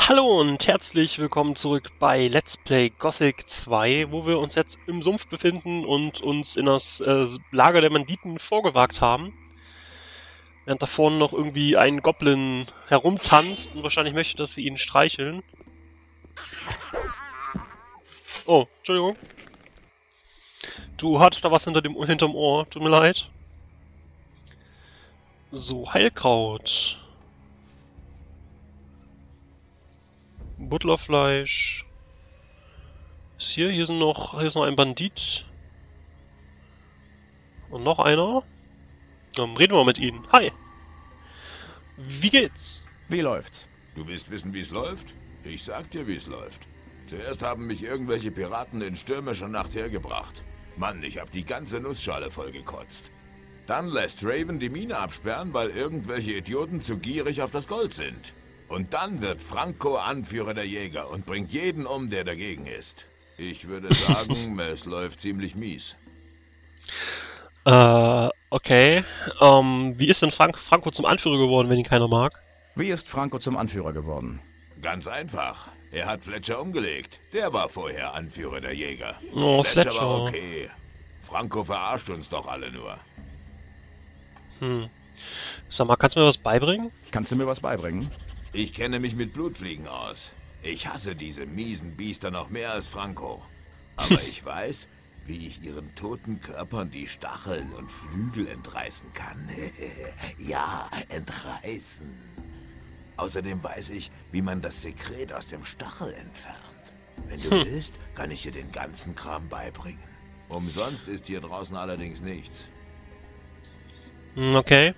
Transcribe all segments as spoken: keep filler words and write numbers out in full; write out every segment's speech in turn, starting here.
Hallo und herzlich willkommen zurück bei Let's Play Gothic zwei, wo wir uns jetzt im Sumpf befinden und uns in das äh, Lager der Banditen vorgewagt haben. Während da vorne noch irgendwie ein Goblin herumtanzt und wahrscheinlich möchte, dass wir ihn streicheln. Oh, Entschuldigung. Du hattest da was hinter dem, hinterm Ohr, tut mir leid. So, Heilkraut. Butlerfleisch. Ist hier? Hier sind noch. Hier ist noch ein Bandit. Und noch einer. Dann reden wir mit ihnen. Hi. Wie geht's? Wie läuft's? Du willst wissen, wie es läuft? Ich sag dir, wie es läuft. Zuerst haben mich irgendwelche Piraten in stürmischer Nacht hergebracht. Mann, ich hab die ganze Nussschale vollgekotzt. Dann lässt Raven die Mine absperren, weil irgendwelche Idioten zu gierig auf das Gold sind. Und dann wird Franco Anführer der Jäger und bringt jeden um, der dagegen ist. Ich würde sagen, es läuft ziemlich mies. Äh, okay. Ähm, wie ist denn Frank Franco zum Anführer geworden, wenn ihn keiner mag? Wie ist Franco zum Anführer geworden? Ganz einfach. Er hat Fletcher umgelegt. Der war vorher Anführer der Jäger. Oh, Fletcher, Fletcher. war okay. Franco verarscht uns doch alle nur. Hm. Sag mal, kannst du mir was beibringen? Kannst du mir was beibringen? Ich kenne mich mit Blutfliegen aus. Ich hasse diese miesen Biester noch mehr als Franco. Aber ich weiß, wie ich ihren toten Körpern die Stacheln und Flügel entreißen kann. Ja, entreißen. Außerdem weiß ich, wie man das Sekret aus dem Stachel entfernt. Wenn du hm. willst, kann ich dir den ganzen Kram beibringen. Umsonst ist hier draußen allerdings nichts. Okay.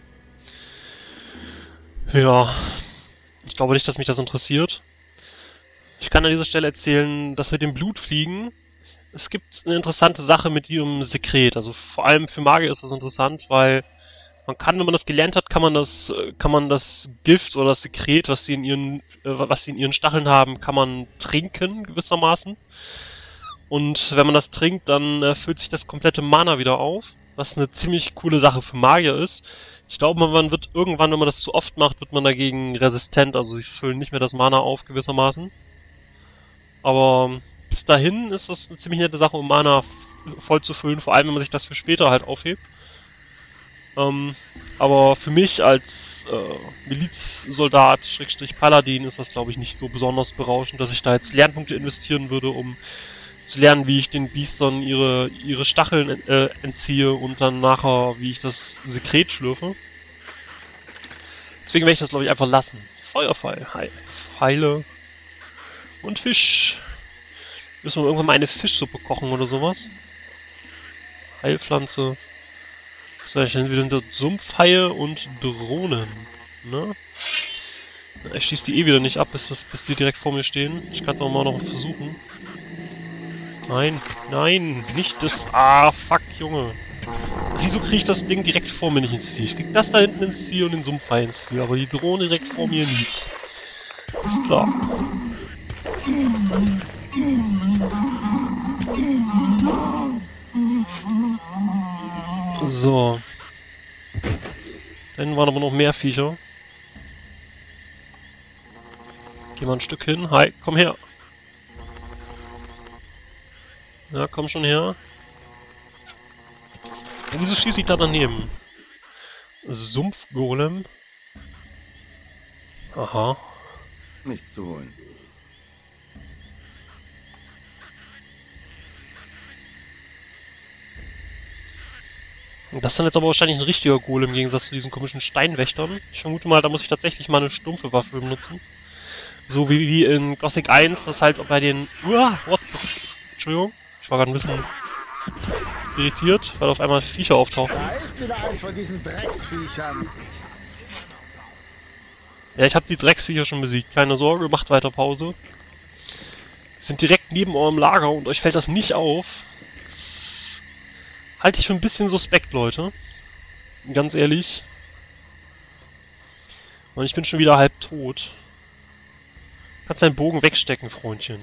Ja. Ich glaube nicht, dass mich das interessiert. Ich kann an dieser Stelle erzählen, dass mit dem Blutfliegen, es gibt eine interessante Sache mit ihrem Sekret. Also vor allem für Magier ist das interessant, weil man kann, wenn man das gelernt hat, kann man das, kann man das Gift oder das Sekret, was sie in ihren, was sie in ihren Stacheln haben, kann man trinken gewissermaßen. Und wenn man das trinkt, dann äh, füllt sich das komplette Mana wieder auf, was eine ziemlich coole Sache für Magier ist. Ich glaube, man wird irgendwann, wenn man das zu oft macht, wird man dagegen resistent. Also sie füllen nicht mehr das Mana auf, gewissermaßen. Aber bis dahin ist das eine ziemlich nette Sache, um Mana voll zu füllen. Vor allem, wenn man sich das für später halt aufhebt. Ähm, aber für mich als äh, Milizsoldat, Schrägstrich Paladin, ist das, glaube ich, nicht so besonders berauschend, dass ich da jetzt Lernpunkte investieren würde, um zu lernen, wie ich den Biestern ihre, ihre Stacheln äh, entziehe und dann nachher, wie ich das Sekret schlürfe. Deswegen werde ich das, glaube ich, einfach lassen. Feuerpfeil, Hi. Pfeile und Fisch. Müssen wir irgendwann mal eine Fischsuppe kochen oder sowas. Heilpflanze. Was soll ich denn wieder? Sumpfhaie und Drohnen. Ne? Ich schieße die eh wieder nicht ab, bis, das, bis die direkt vor mir stehen. Ich kann es auch mal noch versuchen. Nein, nein, nicht das... Ah, fuck, Junge. Wieso kriege ich das Ding direkt vor mir nicht ins Ziel? Ich krieg das da hinten ins Ziel und den Sumpfhai ins Ziel, aber die Drohne direkt vor mir nicht. Ist klar. So. Dann waren aber noch mehr Viecher. Geh mal ein Stück hin. Hi, komm her. Ja, komm schon her. Und wieso schieße ich da daneben? Sumpfgolem. Aha. Nichts zu holen. Das ist dann jetzt aber wahrscheinlich ein richtiger Golem im Gegensatz zu diesen komischen Steinwächtern. Ich vermute mal, da muss ich tatsächlich mal eine stumpfe Waffe benutzen. So wie, wie in Gothic eins, das halt bei den... Uah, what the... Entschuldigung. Ich war gerade ein bisschen irritiert, weil auf einmal Viecher auftauchen. Da ist wieder eins von diesen Drecksviechern. Ja, ich habe die Drecksviecher schon besiegt. Keine Sorge, macht weiter Pause. Sind direkt neben eurem Lager und euch fällt das nicht auf. Das halte ich für ein bisschen suspekt, Leute. Ganz ehrlich. Und ich bin schon wieder halb tot. Kannst deinen Bogen wegstecken, Freundchen.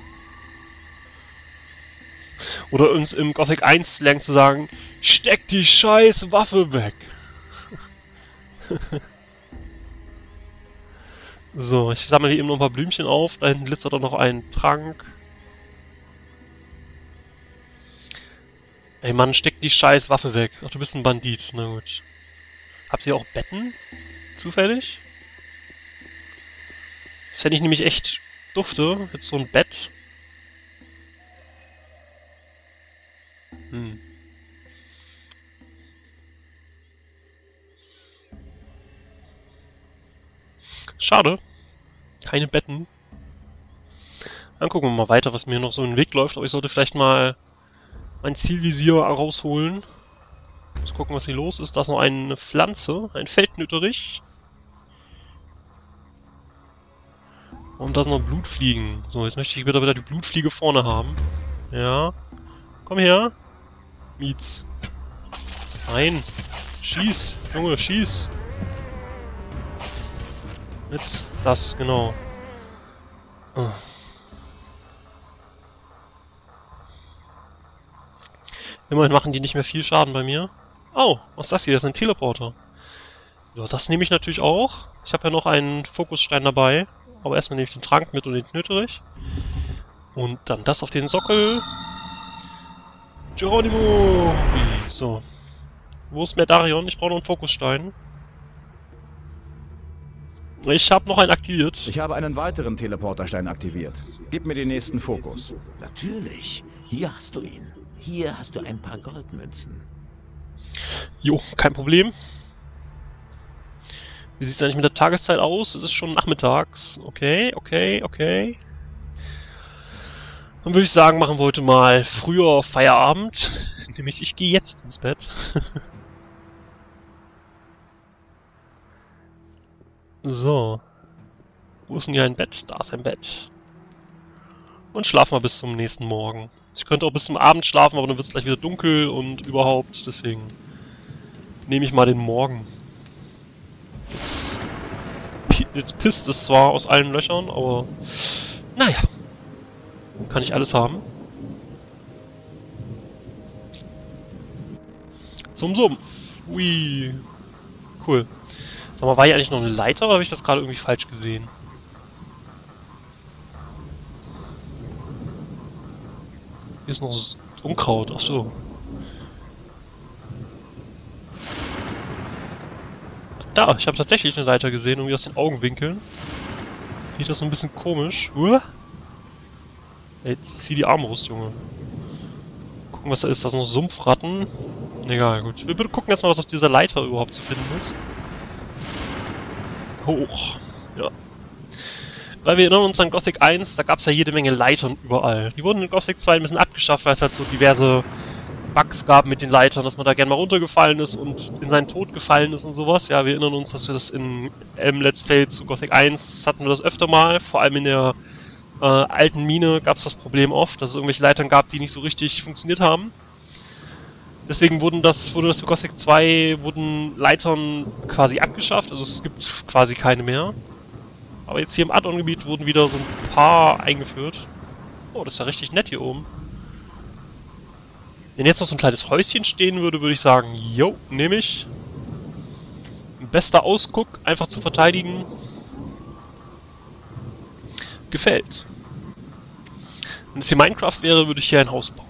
Oder uns im Gothic eins Slang zu sagen, steck die scheiß Waffe weg. So, ich sammle hier eben noch ein paar Blümchen auf. Da hinten glitzert auch noch ein Trank. Ey Mann, steck die scheiß Waffe weg. Ach, du bist ein Bandit. Na gut. Habt ihr auch Betten? Zufällig? Das fände ich nämlich echt dufte. Jetzt so ein Bett. Hm. Schade. Keine Betten. Dann gucken wir mal weiter, was mir noch so in den Weg läuft. Aber ich sollte vielleicht mal mein Zielvisier rausholen. Muss gucken, was hier los ist. Da ist noch eine Pflanze. Ein Feldnütterich. Und da sind noch Blutfliegen. So, jetzt möchte ich bitte wieder die Blutfliege vorne haben. Ja. Komm her. Mietz. Nein. Schieß. Junge, schieß. Jetzt das, genau. Oh. Immerhin machen die nicht mehr viel Schaden bei mir. Oh, was ist das hier? Das ist ein Teleporter. Ja, das nehme ich natürlich auch. Ich habe ja noch einen Fokusstein dabei. Aber erstmal nehme ich den Trank mit und den Knöterich. Und dann das auf den Sockel. Geronimo! So. Wo ist Medarion? Ich brauche noch einen Fokusstein. Ich habe noch einen aktiviert. Ich habe einen weiteren Teleporterstein aktiviert. Gib mir den nächsten Fokus. Natürlich. Hier hast du ihn. Hier hast du ein paar Goldmünzen. Jo, kein Problem. Wie sieht es eigentlich mit der Tageszeit aus? Es ist schon nachmittags. Okay, okay, okay. Dann würde ich sagen, machen wir heute mal früher Feierabend. Nämlich, ich gehe jetzt ins Bett. So. Wo ist denn hier ein Bett? Da ist ein Bett. Und schlafen wir bis zum nächsten Morgen. Ich könnte auch bis zum Abend schlafen, aber dann wird es gleich wieder dunkel und überhaupt. Deswegen nehme ich mal den Morgen. Jetzt, jetzt pisst es zwar aus allen Löchern, aber naja. Kann ich alles haben. Summ, summ. Ui. Cool. Sag mal, war hier eigentlich noch eine Leiter oder habe ich das gerade irgendwie falsch gesehen? Hier ist noch Unkraut, ach so. Da, ich habe tatsächlich eine Leiter gesehen, irgendwie aus den Augenwinkeln. Sieht das so ein bisschen komisch. Uh. Jetzt zieh die Armbrust, Junge. Gucken, was da ist. Da sind noch Sumpfratten. Egal, gut. Wir gucken erstmal, was auf dieser Leiter überhaupt zu finden ist. Hoch. Ja. Weil wir erinnern uns an Gothic eins, da gab es ja jede Menge Leitern überall. Die wurden in Gothic zwei ein bisschen abgeschafft, weil es halt so diverse Bugs gab mit den Leitern, dass man da gerne mal runtergefallen ist und in seinen Tod gefallen ist und sowas. Ja, wir erinnern uns, dass wir das in im Let's Play zu Gothic eins hatten wir das öfter mal. Vor allem in der äh, alten Mine gab es das Problem oft, dass es irgendwelche Leitern gab, die nicht so richtig funktioniert haben. Deswegen wurden das, wurde das für Gothic zwei, wurden Leitern quasi abgeschafft, also es gibt quasi keine mehr. Aber jetzt hier im Add-on-Gebiet wurden wieder so ein paar eingeführt. Oh, das ist ja richtig nett hier oben. Wenn jetzt noch so ein kleines Häuschen stehen würde, würde ich sagen, jo, nehme ich. Bester Ausguck, einfach zu verteidigen. Gefällt. Wenn es hier Minecraft wäre, würde ich hier ein Haus bauen.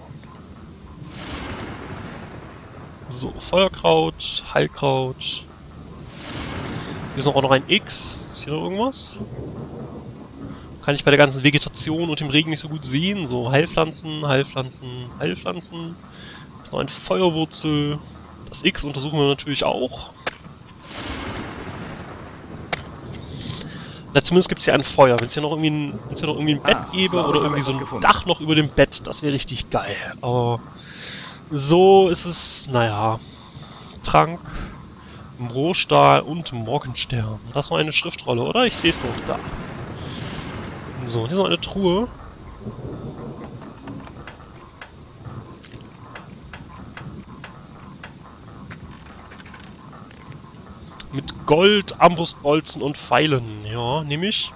So, Feuerkraut, Heilkraut. Hier ist auch noch ein X. Ist hier noch irgendwas? Kann ich bei der ganzen Vegetation und dem Regen nicht so gut sehen. So, Heilpflanzen, Heilpflanzen, Heilpflanzen. Da ist noch eine Feuerwurzel. Das X untersuchen wir natürlich auch. Ja, zumindest gibt es hier ein Feuer. Wenn es hier noch irgendwie ein, wenn's hier noch irgendwie ein Bett Ah, gäbe wow, oder haben irgendwie wir so was ein gefunden. Dach noch über dem Bett, das wäre richtig geil. Aber so ist es, naja. Trank, Rohstahl und Morgenstern. Das ist noch eine Schriftrolle, oder? Ich sehe es doch da. So, hier ist noch eine Truhe. Mit Gold, Armbrustbolzen und Pfeilen. Ja, nehme ich.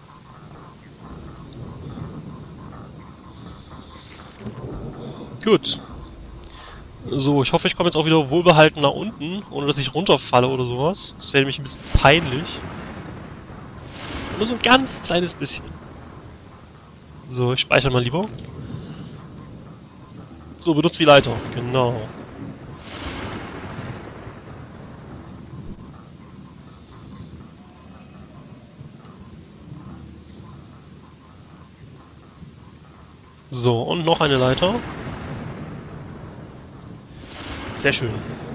Gut. So, ich hoffe, ich komme jetzt auch wieder wohlbehalten nach unten, ohne dass ich runterfalle oder sowas. Das wäre nämlich ein bisschen peinlich. Nur so ein ganz kleines bisschen. So, ich speichere mal lieber. So, benutzt die Leiter. Genau. So, und noch eine Leiter. Sehr schön.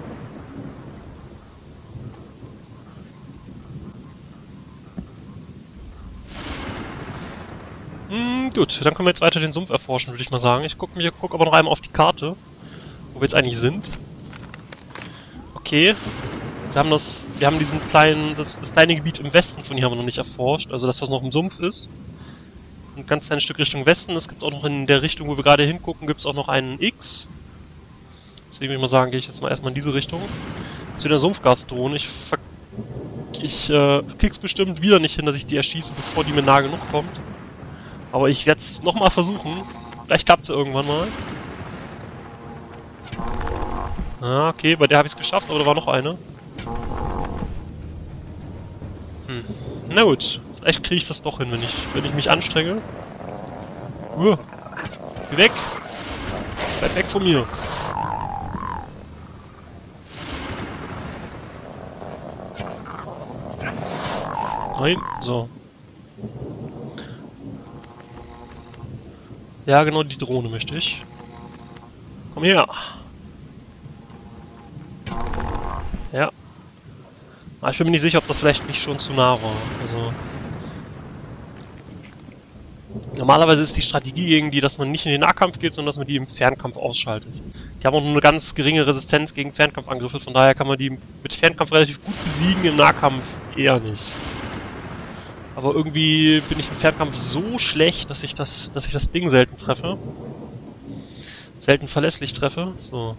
Hm, gut, dann können wir jetzt weiter den Sumpf erforschen, würde ich mal sagen. Ich gucke mir guck aber noch einmal auf die Karte, wo wir jetzt eigentlich sind. Okay. Wir haben das, wir haben diesen kleinen, das, das kleine Gebiet im Westen von hier haben wir noch nicht erforscht, also das, was noch im Sumpf ist. Ein ganz kleines Stück Richtung Westen. Es gibt auch noch in der Richtung, wo wir gerade hingucken, gibt es auch noch einen X. Deswegen würde ich mal sagen, gehe ich jetzt mal erstmal in diese Richtung. Zu der Sumpfgasdrohne. Ich ver ich äh, krieg's bestimmt wieder nicht hin, dass ich die erschieße, bevor die mir nah genug kommt. Aber ich werde es nochmal versuchen. Vielleicht klappt es irgendwann mal. Ah, okay, bei der habe ich es geschafft, aber da war noch eine. Hm. Na gut, vielleicht kriege ich das doch hin, wenn ich, wenn ich mich anstrenge. Uh. Geh weg! Bleib weg von mir! Nein, so. Ja, genau, die Drohne möchte ich. Komm her! Ja. Aber ich bin mir nicht sicher, ob das vielleicht nicht schon zu nah war. Also. Normalerweise ist die Strategie irgendwie, dass man nicht in den Nahkampf geht, sondern dass man die im Fernkampf ausschaltet. Die haben auch nur eine ganz geringe Resistenz gegen Fernkampfangriffe, von daher kann man die mit Fernkampf relativ gut besiegen, im Nahkampf eher nicht. Aber irgendwie bin ich im Fernkampf so schlecht, dass ich das, dass ich das Ding selten treffe. Selten verlässlich treffe. So.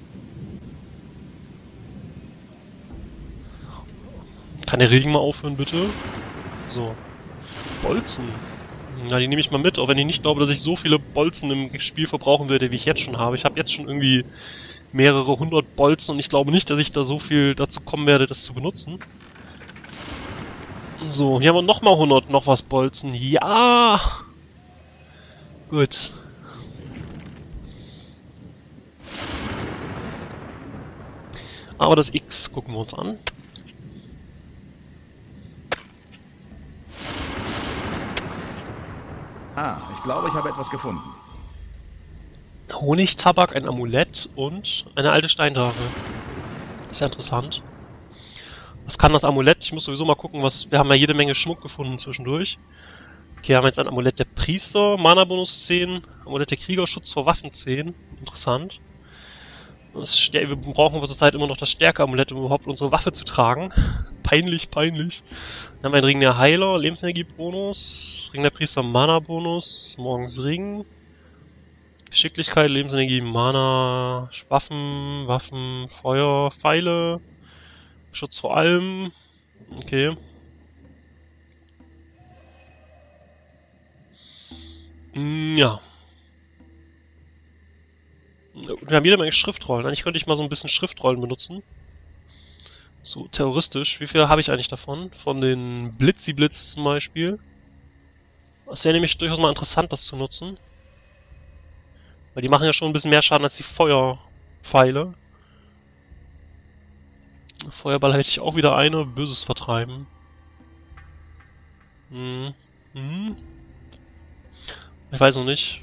Kann der Regen mal aufhören, bitte? So. Bolzen. Na, die nehme ich mal mit, auch wenn ich nicht glaube, dass ich so viele Bolzen im Spiel verbrauchen werde, wie ich jetzt schon habe. Ich habe jetzt schon irgendwie mehrere hundert Bolzen und ich glaube nicht, dass ich da so viel dazu kommen werde, das zu benutzen. So, hier haben wir nochmal hundert noch was Bolzen. Ja! Gut. Aber das X gucken wir uns an. Ah, ich glaube, ich habe etwas gefunden. Honigtabak, ein Amulett und eine alte Steintafel. Ist ja interessant. Was kann das Amulett? Ich muss sowieso mal gucken, was... Wir haben ja jede Menge Schmuck gefunden zwischendurch. Okay, haben wir jetzt ein Amulett der Priester, Mana-Bonus zehn, Amulett der Krieger, Schutz vor Waffen zehn. Interessant. Das, wir brauchen zurzeit immer noch das Stärke-Amulett, um überhaupt unsere Waffe zu tragen. Peinlich, peinlich. Dann haben wir einen Ring der Heiler, Lebensenergie-Bonus, Ring der Priester, Mana-Bonus, Morgens Ring, Geschicklichkeit, Lebensenergie, Mana, Waffen, Waffen, Feuer, Pfeile, Schutz vor allem. Okay. Mm, ja. Wir haben jede Menge Schriftrollen. Eigentlich könnte ich mal so ein bisschen Schriftrollen benutzen. So, terroristisch. Wie viel habe ich eigentlich davon? Von den Blitzi-Blitz zum Beispiel. Das wäre nämlich durchaus mal interessant, das zu nutzen. Weil die machen ja schon ein bisschen mehr Schaden als die Feuerpfeile. Feuerball hätte ich auch wieder eine. Böses vertreiben. Hm. Hm. Ich weiß noch nicht.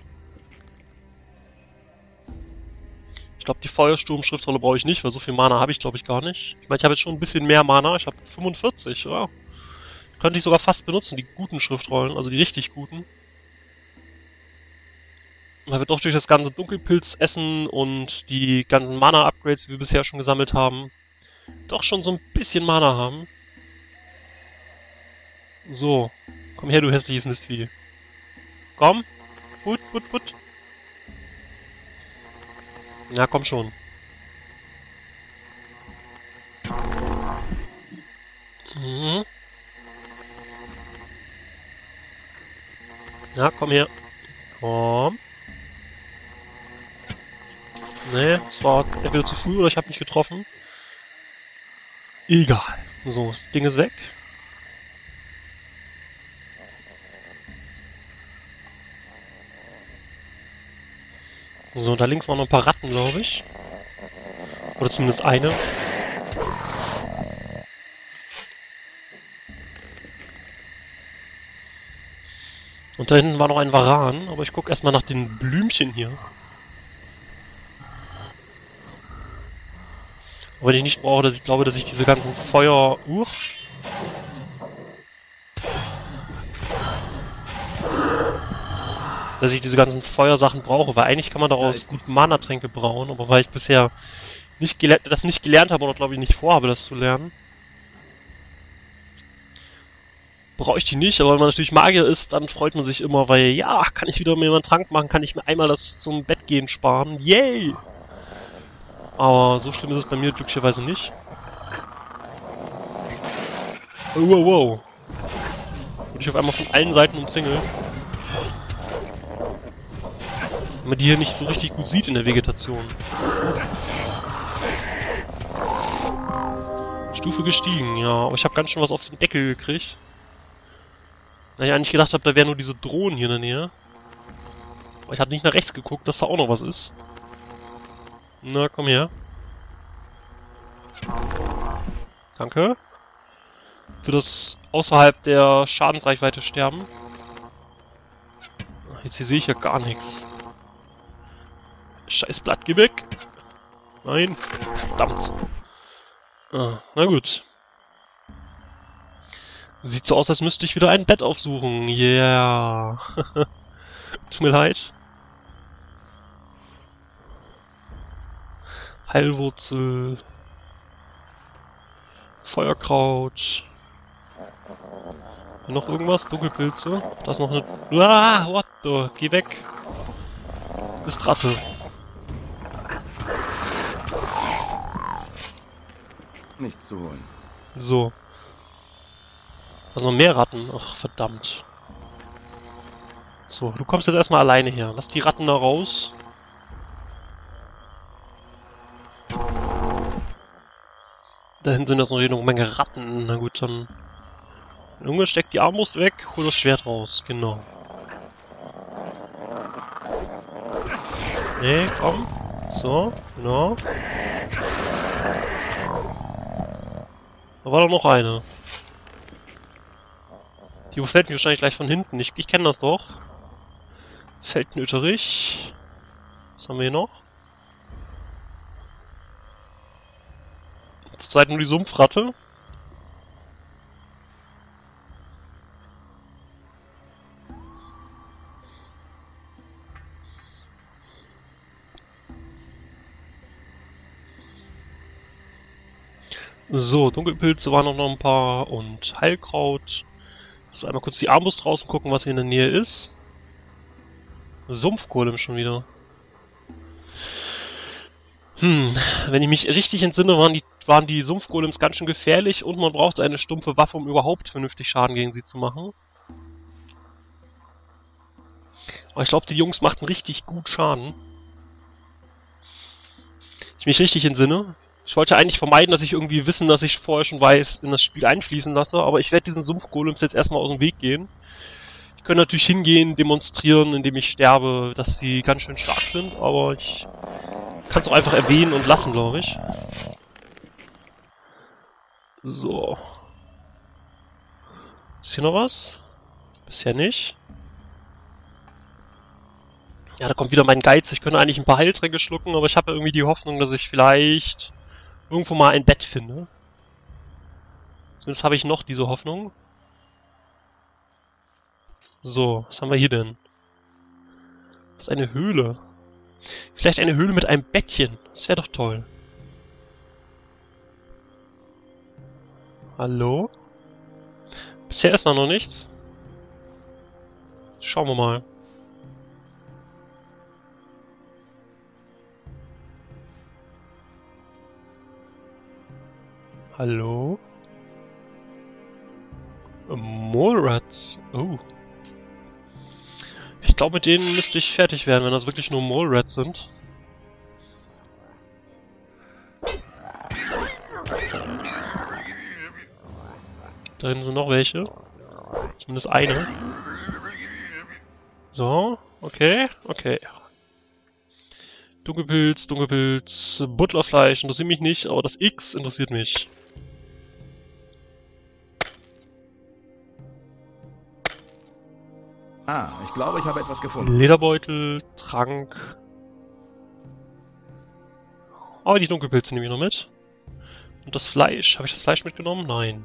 Ich glaube, die Feuersturm-Schriftrolle brauche ich nicht, weil so viel Mana habe ich, glaube ich, gar nicht. Ich meine, ich habe jetzt schon ein bisschen mehr Mana. Ich habe fünfundvierzig, ja. Könnte ich sogar fast benutzen, die guten Schriftrollen, also die richtig guten. Weil wir doch durch das ganze Dunkelpilz-Essen und die ganzen Mana-Upgrades, die wir bisher schon gesammelt haben, doch schon so ein bisschen Mana haben. So. Komm her, du hässliches Mistvieh. Komm. Gut, gut, gut. Na, komm schon. Mhm. Na, komm her. Komm. Nee, es war entweder zu früh oder ich habe mich getroffen. Egal. So, das Ding ist weg. So, da links waren noch ein paar Ratten, glaube ich. Oder zumindest eine. Und da hinten war noch ein Varan, aber ich gucke erstmal nach den Blümchen hier. Aber wenn ich nicht brauche, dass ich glaube, dass ich diese ganzen Feuer... Uh, dass ich diese ganzen Feuersachen brauche, weil eigentlich kann man daraus gut Mana-Tränke brauen, aber weil ich bisher nicht das nicht gelernt habe oder glaube ich nicht vorhabe, das zu lernen, brauche ich die nicht, aber wenn man natürlich Magier ist, dann freut man sich immer, weil, ja, kann ich wieder mir einen Trank machen, kann ich mir einmal das zum Bett gehen sparen, yay! Aber so schlimm ist es bei mir glücklicherweise nicht. Oh, wow, wow. Wurde ich auf einmal von allen Seiten umzingelt. Wenn man die hier nicht so richtig gut sieht in der Vegetation. Stufe gestiegen, ja. Aber ich habe ganz schön was auf den Deckel gekriegt. Da ich eigentlich gedacht habe, da wären nur diese Drohnen hier in der Nähe. Aber ich habe nicht nach rechts geguckt, dass da auch noch was ist. Na, komm her. Danke. Für das außerhalb der Schadensreichweite sterben. Jetzt hier sehe ich ja gar nichts. Scheiß Blatt, geh weg! Nein! Verdammt! Ah, na gut. Sieht so aus, als müsste ich wieder ein Bett aufsuchen. Yeah! Tut mir leid. Heilwurzel. Feuerkraut. Noch irgendwas? Dunkelpilze. Da ist noch eine... Ah, what the? Geh weg. Bist Ratte. Nichts zu holen. So. Also noch mehr Ratten. Ach, verdammt. So, du kommst jetzt erstmal alleine her. Lass die Ratten da raus. Da hinten sind jetzt noch eine Menge Ratten. Na gut, dann... Junge, steck die Armbrust weg, hol das Schwert raus. Genau. Nee, komm. So, genau. Da war doch noch eine. Die überfällt mich wahrscheinlich gleich von hinten. Ich, ich kenne das doch. Feldnöterich. Was haben wir hier noch? Zurzeit nur die Sumpfratte. So, Dunkelpilze waren noch ein paar und Heilkraut. So, einmal kurz die Armbrust draußen gucken, was hier in der Nähe ist. Sumpfgolem schon wieder. Hm, wenn ich mich richtig entsinne, waren die, waren die Sumpfgolems ganz schön gefährlich und man brauchte eine stumpfe Waffe, um überhaupt vernünftig Schaden gegen sie zu machen. Aber ich glaube, die Jungs machten richtig gut Schaden. Ich mich richtig entsinne. Ich wollte eigentlich vermeiden, dass ich irgendwie Wissen, dass ich vorher schon weiß, in das Spiel einfließen lasse, aber ich werde diesen Sumpfgolems jetzt erstmal aus dem Weg gehen. Ich könnte natürlich hingehen, demonstrieren, indem ich sterbe, dass sie ganz schön stark sind, aber ich kann es auch einfach erwähnen und lassen, glaube ich. So. Ist hier noch was? Bisher nicht. Ja, da kommt wieder mein Geiz. Ich könnte eigentlich ein paar Heiltränke schlucken, aber ich habe irgendwie die Hoffnung, dass ich vielleicht irgendwo mal ein Bett finde. Zumindest habe ich noch diese Hoffnung. So, was haben wir hier denn? Das ist eine Höhle. Vielleicht eine Höhle mit einem Bettchen. Das wäre doch toll. Hallo? Bisher ist da noch nichts. Schauen wir mal. Hallo? Mole-Rats. Oh. Ich glaube, mit denen müsste ich fertig werden, wenn das wirklich nur Mole-Rats sind. Da hinten sind noch welche. Zumindest eine. So, okay, okay. Dunkelpilz, Dunkelpilz, Butlerfleisch interessiert mich nicht, aber das X interessiert mich. Ah, ich glaube, ich habe etwas gefunden. Lederbeutel, Trank. Aber die Dunkelpilze nehme ich noch mit. Und das Fleisch. Habe ich das Fleisch mitgenommen? Nein.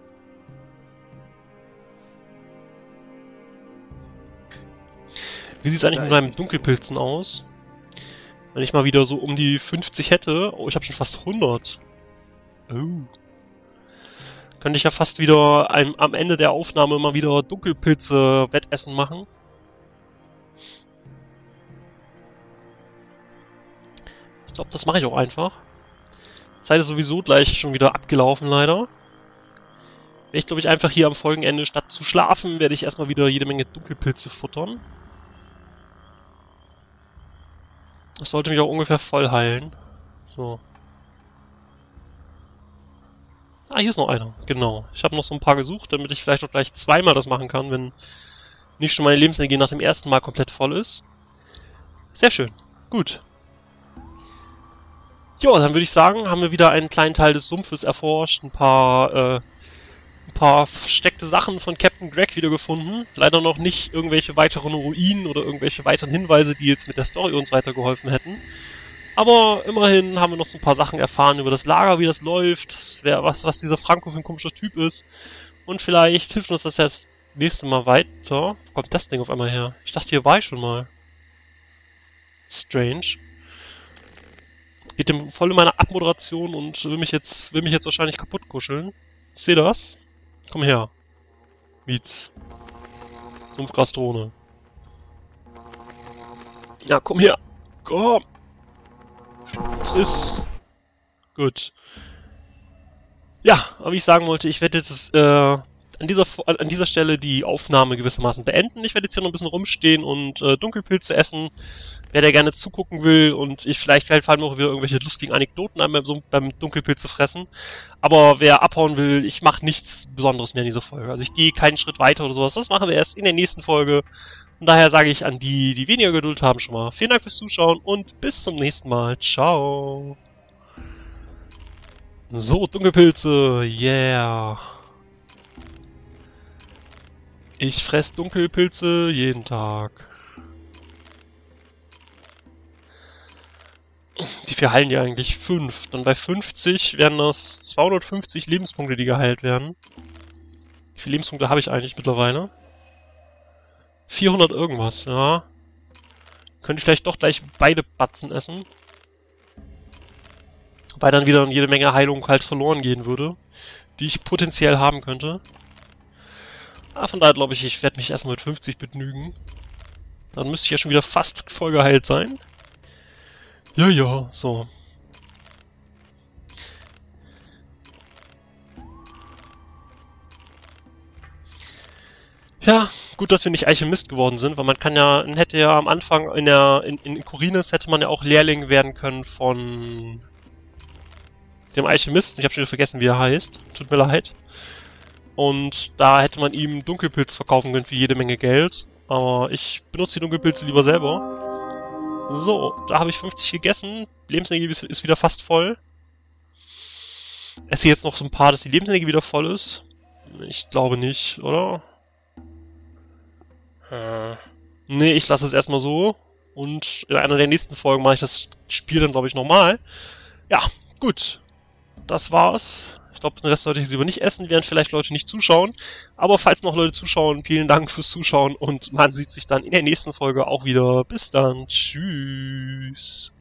Wie sieht es eigentlich mit meinen Dunkelpilzen aus? Wenn ich mal wieder so um die fünfzig hätte... Oh, ich habe schon fast hundert. Oh. Könnte ich ja fast wieder ein, am Ende der Aufnahme mal wieder Dunkelpilze-Wettessen machen. Ich glaube, das mache ich auch einfach. Die Zeit ist sowieso gleich schon wieder abgelaufen, leider. Werde ich, glaube ich, einfach hier am Folgenende, statt zu schlafen, werde ich erstmal wieder jede Menge Dunkelpilze futtern. Das sollte mich auch ungefähr voll heilen. So. Ah, hier ist noch einer. Genau. Ich habe noch so ein paar gesucht, damit ich vielleicht auch gleich zweimal das machen kann, wenn nicht schon meine Lebensenergie nach dem ersten Mal komplett voll ist. Sehr schön. Gut. Ja, dann würde ich sagen, haben wir wieder einen kleinen Teil des Sumpfes erforscht, ein paar, äh, ein paar versteckte Sachen von Captain Greg wiedergefunden. Leider noch nicht irgendwelche weiteren Ruinen oder irgendwelche weiteren Hinweise, die jetzt mit der Story uns weitergeholfen hätten. Aber immerhin haben wir noch so ein paar Sachen erfahren über das Lager, wie das läuft, wer, was, was dieser Franco für ein komischer Typ ist. Und vielleicht hilft uns das ja das nächste Mal weiter. Wo kommt das Ding auf einmal her? Ich dachte, hier war ich schon mal. Strange. Geht dem voll in meine Abmoderation und will mich jetzt, will mich jetzt wahrscheinlich kaputt kuscheln. Ich sehe das. Komm her. Mietz. Sumpfgrasdrohne. Ja, komm her. Komm. Friss. Gut. Ja, aber wie ich sagen wollte, ich werde jetzt äh, an, dieser, an dieser Stelle die Aufnahme gewissermaßen beenden. Ich werde jetzt hier noch ein bisschen rumstehen und äh, Dunkelpilze essen. Wer der gerne zugucken will und ich vielleicht fallen mir auch wieder irgendwelche lustigen Anekdoten an beim, beim Dunkelpilze fressen. Aber wer abhauen will, ich mache nichts Besonderes mehr in dieser Folge. Also ich gehe keinen Schritt weiter oder sowas. Das machen wir erst in der nächsten Folge. Und daher sage ich an die, die weniger Geduld haben, schon mal vielen Dank fürs Zuschauen und bis zum nächsten Mal. Ciao. So, Dunkelpilze. Yeah. Ich fress Dunkelpilze jeden Tag. Wie viel heilen die eigentlich? Fünf. Dann bei fünfzig wären das zweihundertfünfzig Lebenspunkte, die geheilt werden. Wie viele Lebenspunkte habe ich eigentlich mittlerweile? vierhundert irgendwas, ja. Könnte ich vielleicht doch gleich beide Batzen essen. Weil dann wieder jede Menge Heilung halt verloren gehen würde, die ich potenziell haben könnte. Ah, von daher glaube ich, ich werde mich erstmal mit fünfzig begnügen. Dann müsste ich ja schon wieder fast voll geheilt sein. Ja, ja, so. Ja, gut, dass wir nicht Alchemist geworden sind, weil man kann ja, hätte ja am Anfang in der, in, in Khorinis hätte man ja auch Lehrling werden können von dem Alchemisten. Ich habe schon wieder vergessen, wie er heißt. Tut mir leid. Und da hätte man ihm Dunkelpilz verkaufen können für jede Menge Geld. Aber ich benutze die Dunkelpilze lieber selber. So, da habe ich fünfzig gegessen. Lebensenergie ist wieder fast voll. Esse jetzt noch so ein paar, dass die Lebensenergie wieder voll ist. Ich glaube nicht, oder? Äh. Nee, ich lasse es erstmal so. Und in einer der nächsten Folgen mache ich das Spiel dann, glaube ich, nochmal. Ja, gut. Das war's. Ich glaube, den Rest sollte ich lieber nicht essen, während vielleicht Leute nicht zuschauen. Aber falls noch Leute zuschauen, vielen Dank fürs Zuschauen und man sieht sich dann in der nächsten Folge auch wieder. Bis dann. Tschüss.